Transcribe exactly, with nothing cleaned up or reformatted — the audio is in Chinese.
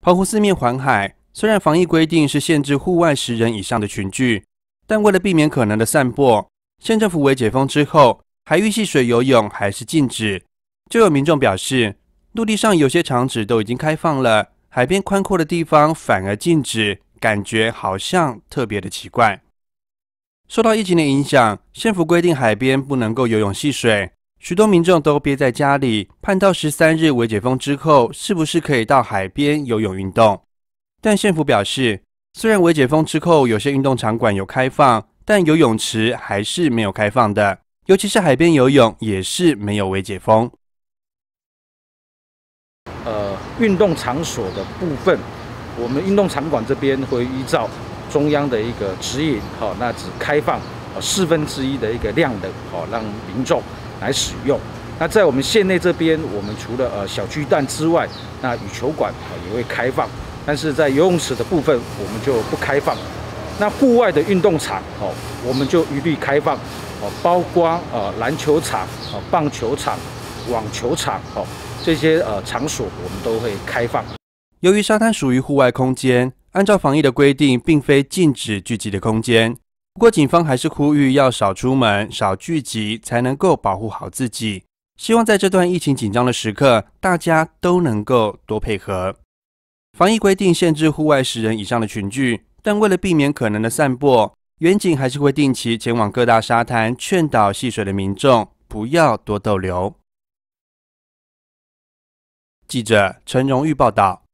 澎湖四面环海，虽然防疫规定是限制户外十人以上的群聚，但为了避免可能的散播，县政府微解封之后，海域戏水游泳还是禁止。就有民众表示，陆地上有些场址都已经开放了，海边宽阔的地方反而禁止，感觉好像特别的奇怪。受到疫情的影响，县府规定海边不能够游泳戏水，许多民众都憋在家里，盼到十三日微解封之后，是不是可以到海边游泳运动？但县府表示，虽然微解封之后有些运动场馆有开放，但游泳池还是没有开放的，尤其是海边游泳也是没有微解封。 呃，运动场所的部分，我们运动场馆这边会依照中央的一个指引，好、哦，那只开放呃四分之一的一个量能，好、哦，让民众来使用。那在我们县内这边，我们除了呃小巨蛋之外，那羽球馆啊、呃、也会开放，但是在游泳池的部分，我们就不开放。那户外的运动场，哦，我们就一律开放，哦，包括呃篮球场、哦棒球场、网球场，哦这些呃场所我们都会开放。 由于沙滩属于户外空间，按照防疫的规定，并非禁止聚集的空间。不过，警方还是呼吁要少出门、少聚集，才能够保护好自己。希望在这段疫情紧张的时刻，大家都能够多配合。防疫规定限制户外十人以上的群聚，但为了避免可能的散播，远警还是会定期前往各大沙滩，劝导戏水的民众不要多逗留。记者陈荣玉报道。